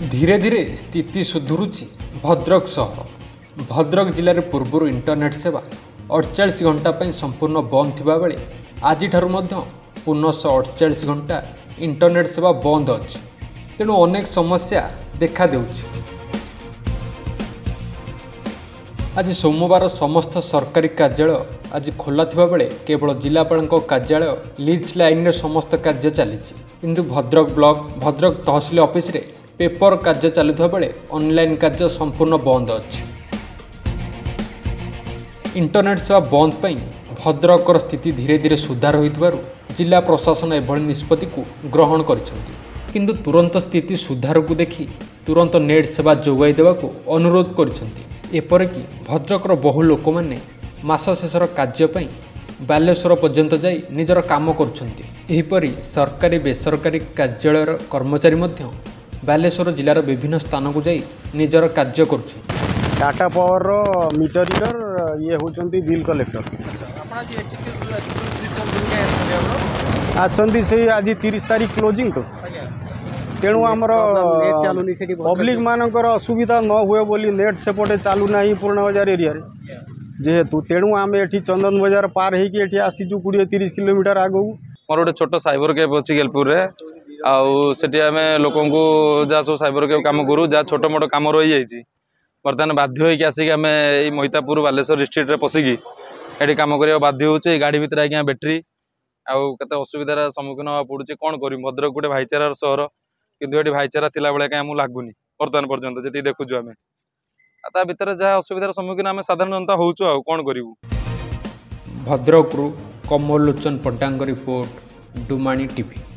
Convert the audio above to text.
धीरे धीरे स्थिति सुधुरुची भद्रक सहर। भद्रक जिले में पूर्व इंटरनेट सेवा 48 घंटा पर संपूर्ण बंद थिबा बेले आज पुनः 48 घंटा इंटरनेट सेवा बंद अच्छी। तेणु अनेक समस्या देखा देउछि। आज सोमवार समस्त सरकारी कार्यालय आज खोला थिबा बेले केवल जिलापाल कार्यालय लीज लाइन रे समस्त कार्य चली। किंतु भद्रक ब्लॉक भद्रक तहसील ऑफिस रे पेपर कार्य चलुवा बेले ऑनलाइन कार्य संपूर्ण बंद अच्छी। इंटरनेट सेवा बंद पर भद्रकर स्थिति धीरे धीरे सुधार होइतबारु जिला प्रशासन एभली निष्पत्ति को ग्रहण करिसेंति। किंतु तुरंत स्थिति सुधार को देखि तुरंत नेट सेवा जोगाई देवाको अनुरोध करिसेंति। एपरिक भद्रकर बहु लोक माने मास शेषर कार्य पई बालेश्वर पर्यंत जाई निजर काम करुछंती। एहिपरि सरकारी बेसरकारी कार्यालय कर्मचारी मध्य बालेश्वर जिलार विभिन्न स्थान को जाई निजर कार्य करुछंती। टाटा पावर मीटर रीडर ये होचंती बिल कलेक्टर आछंती से आज 30 तारीख क्लोजिंग तो तेणु आमर पब्लिक मानकर असुविधा न हुए बोली नेट सेपटे चालू ना पूर्ण बाजार एरिया जेहेतु तेणु आम ये चंदन बाजार पार होगी आसीचु 20-30 किलोमीटर आगू। मोर गोटे छोट साइबर कैफ अच्छी गेलपुर रे आउे आम लोक जहाँ सब साइबर कैफ कम करूँ जहाँ छोट मोट कम रही जाइए बर्तमान बाध्य होगी आसिक आम ये महितापुर बालेश्वर डिस्ट्रिक्ट रे पशिकी ये कम करने बाध्य हो गाड़ी भितर आज्ञा बैटेरी आते असुविधार सम्मुखीन हाँ पड़ुचे। कौन कर भद्रक गोटे भाईचारार सहर किंतु ये भाईचारा थिला बेले कहीं आमको लगुनि बर्तमान पर्यंत जी देखुचु आम ता भितर जहाँ असुविधार सम्मुखीन आम साधारण जनता होचु आ कौन करूँ। भद्रकरू कमल लोचन पट्टांग रिपोर्ट डुमाणी टीवी।